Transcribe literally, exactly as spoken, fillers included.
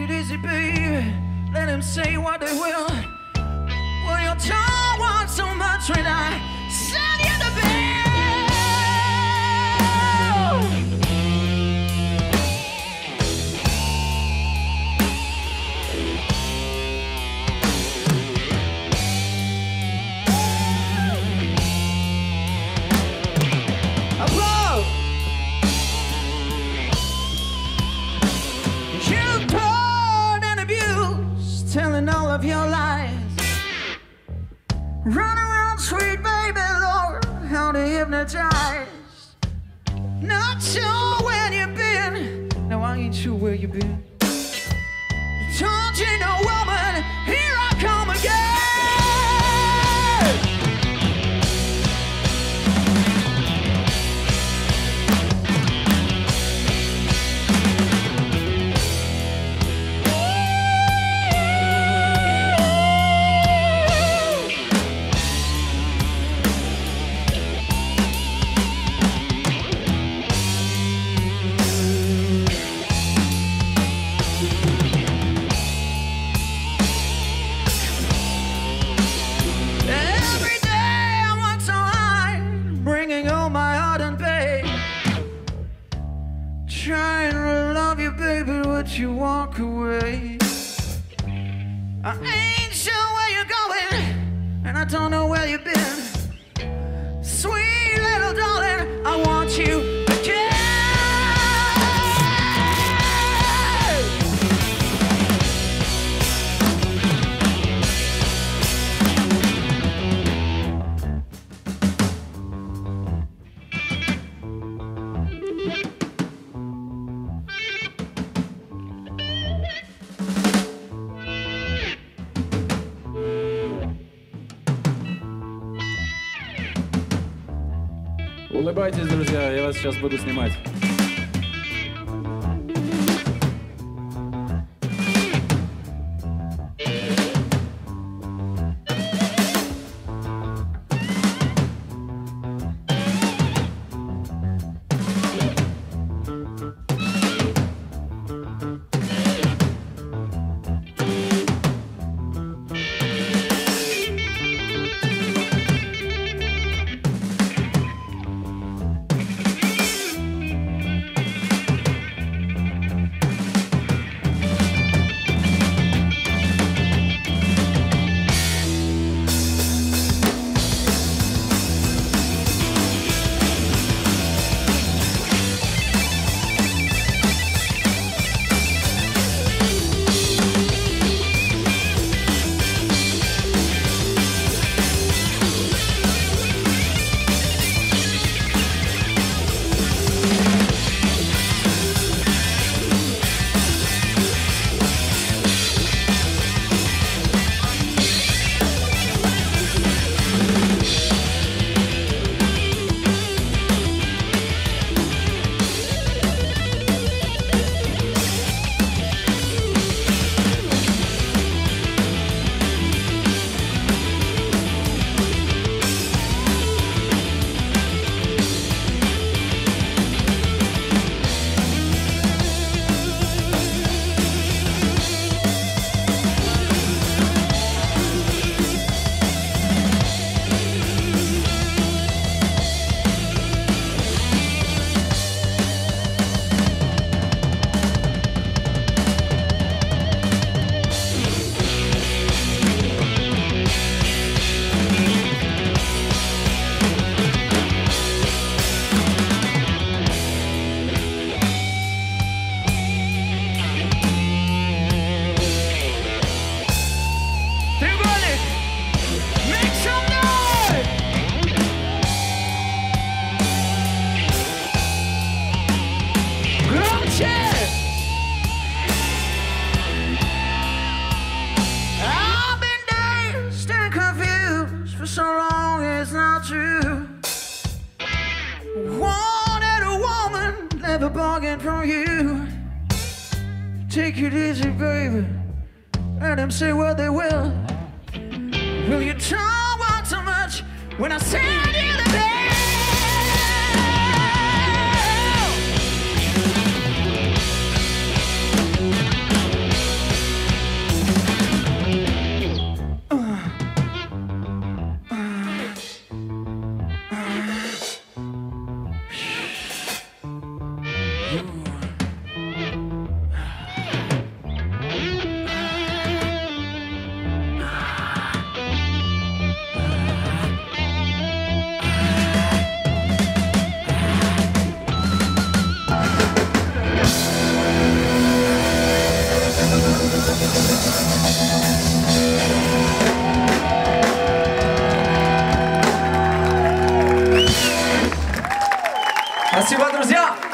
it easy, baby. Let them say what they will. Well, your tongue wants so much when I send you the bill. Above, you poured and abused, telling all of your lies. Run around, sweet baby, Lord, how to hypnotize. Not sure where you've been. Now I ain't sure where you've been. Don't you know, woman, here I come again. Trying to love you, baby, but you walk away. I ain't sure where you're going, and I don't know where you've been. Sweet little darling, I want you again. Улыбайтесь, друзья, я вас сейчас буду снимать. Never bargain from you. Take it easy, baby. Let them say what they will. Will you talk about so much when I send you the bill? Спасибо, друзья!